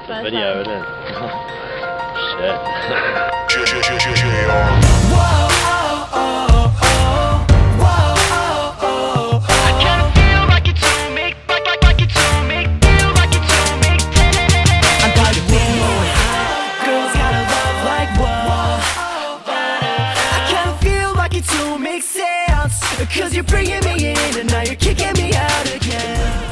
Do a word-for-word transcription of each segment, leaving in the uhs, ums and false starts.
video, isn't it? Shit. Cause you're bringing me in and now you're kicking me out again.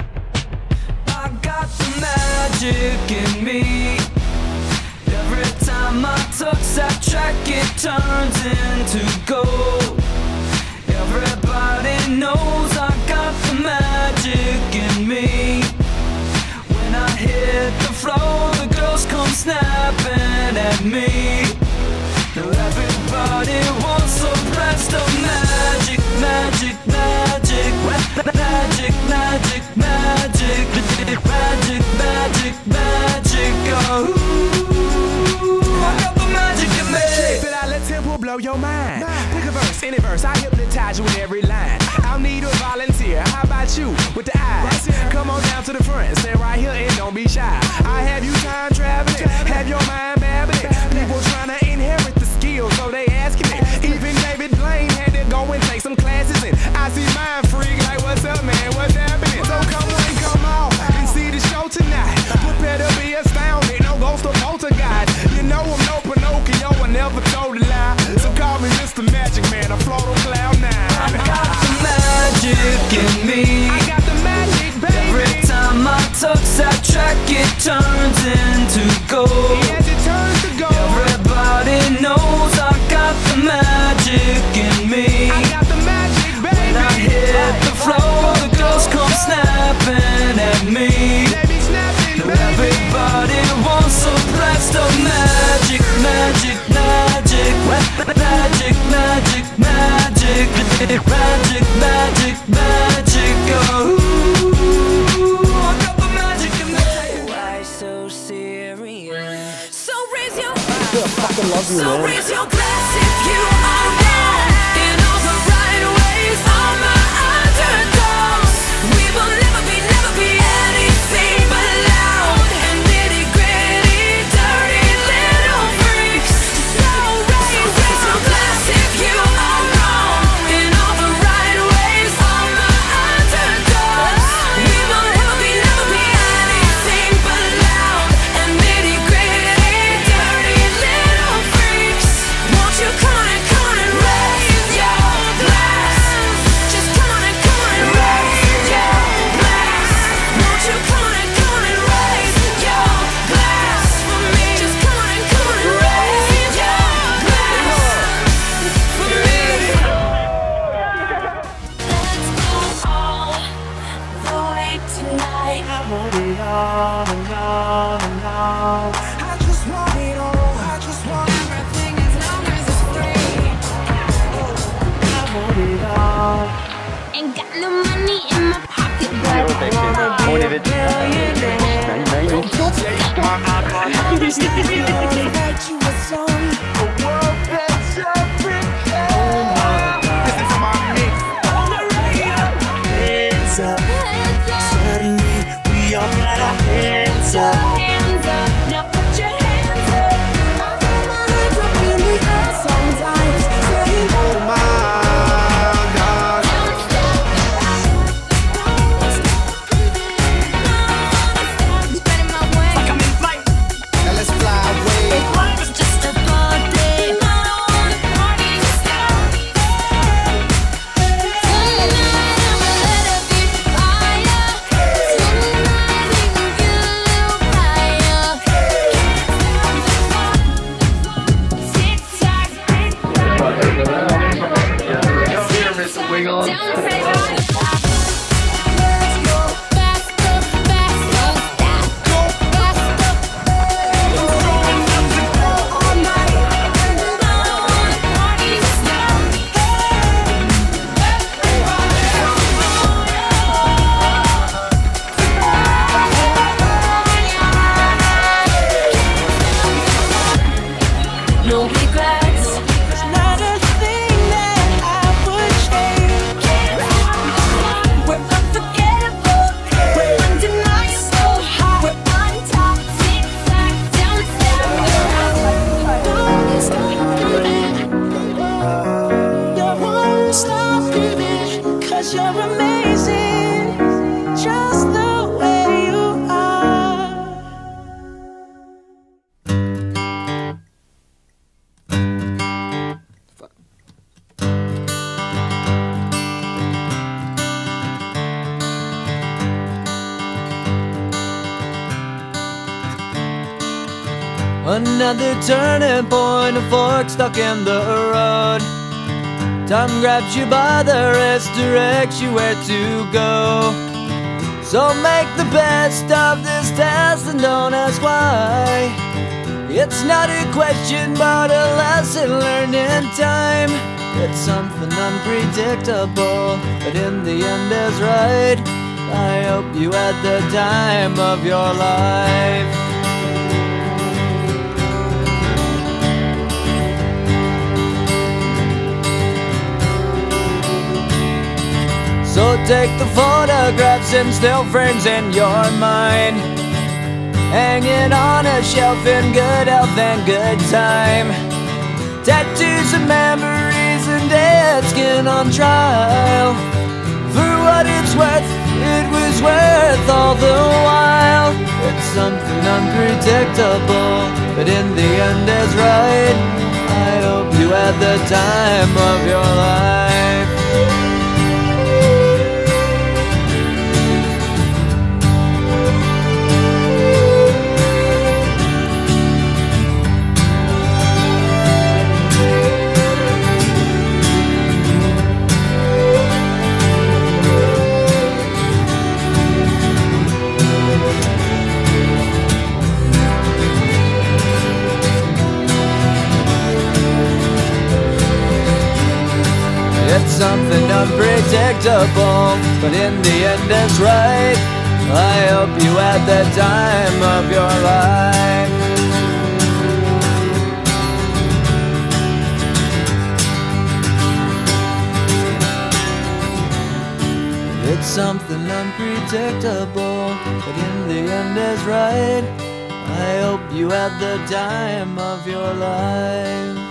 I got the magic in me. Every time I touch that track it turns into gold. Everybody knows I got the magic in me. When I hit the floor the girls come snapping at me. Now everybody wants a blast of magic, magic, magic, magic, magic, magic, magic, magic, magic, oh. I got the magic in me. That I let tempo blow your mind. Pick a verse, any verse, I hypnotize you with every line. I'll need a volunteer. How about you with the eyes? Come on down to the front, stand right here and don't be shy. I have you time traveling, have your mind babbling. People trying to inherit the skills, so they asking it. Even David Blaine had to go and take some classes, and I see mind freak like, what's up, man? What's happening? So come on, come on and see the show tonight. Prepare to be astounded, no ghost or poltergeist. You know I'm no Pinocchio, I never told a lie. So call me Mister Magic Man, I float on cloud nine. I got the magic in me. I got the magic, baby. Every time I touch that track it turns into gold. Yes, it turns to gold. Everybody knows I got the magic in me. I got the magic, baby. When I hit the floor the girls come snapping at me. They be snapping, Now baby. everybody wants a blast of magic, magic, magic, magic, magic, magic, magic, magic, magic, oh. I got the magic in me. Why so serious? So raise your So raise your glass if you are wrong. In all the right ways, all my underdogs. We will never be, never be anything but loud and nitty gritty, dirty little freaks. So raise your glass if you are wrong. In all the right ways, all my underdogs. We will never be, never be anything but loud and nitty gritty, dirty little freaks. Won't you come on and come on and raise your glass? Just come on and come on and raise your glass. Won't you come on and come on and raise your glass for me? Just come on and come on and raise your glass for me. Let's go all the way tonight. I want it all and all and all. I just want it all. I just want Everything as long as it's free. I want it all. Ain't got no money in my pocket, but I Motivate. wanna be a millionaire. Write you a song, a world that's Africa. Listen to my mix. On the radio. Hands up. Hands up, Suddenly we all got our hands up. hands up, now put your hands up. I throw my hands up in the air sometimes, saying, Oh my God. Don't stop, spreading my wings. I'm in flight. Now let's fly away. It's just a party, all the parties start. Tonight I'ma let it be fire. Tonight we can get a little higher. Another turning point, a fork stuck in the road. Time grabs you by the wrist, directs you where to go. So make the best of this test and don't ask why. It's not a question but a lesson learned in time. It's something unpredictable, but in the end is right. I hope you had the time of your life. So take the photographs and still frames in your mind, hanging on a shelf in good health and good time. Tattoos and memories and dead skin on trial. For what it's worth, it was worth all the while. It's something unpredictable, but in the end is right. I hope you had the time of your life. It's something unpredictable, but in the end it's right. I hope you had the time of your life. It's something unpredictable, but in the end is right. I hope you had the time of your life.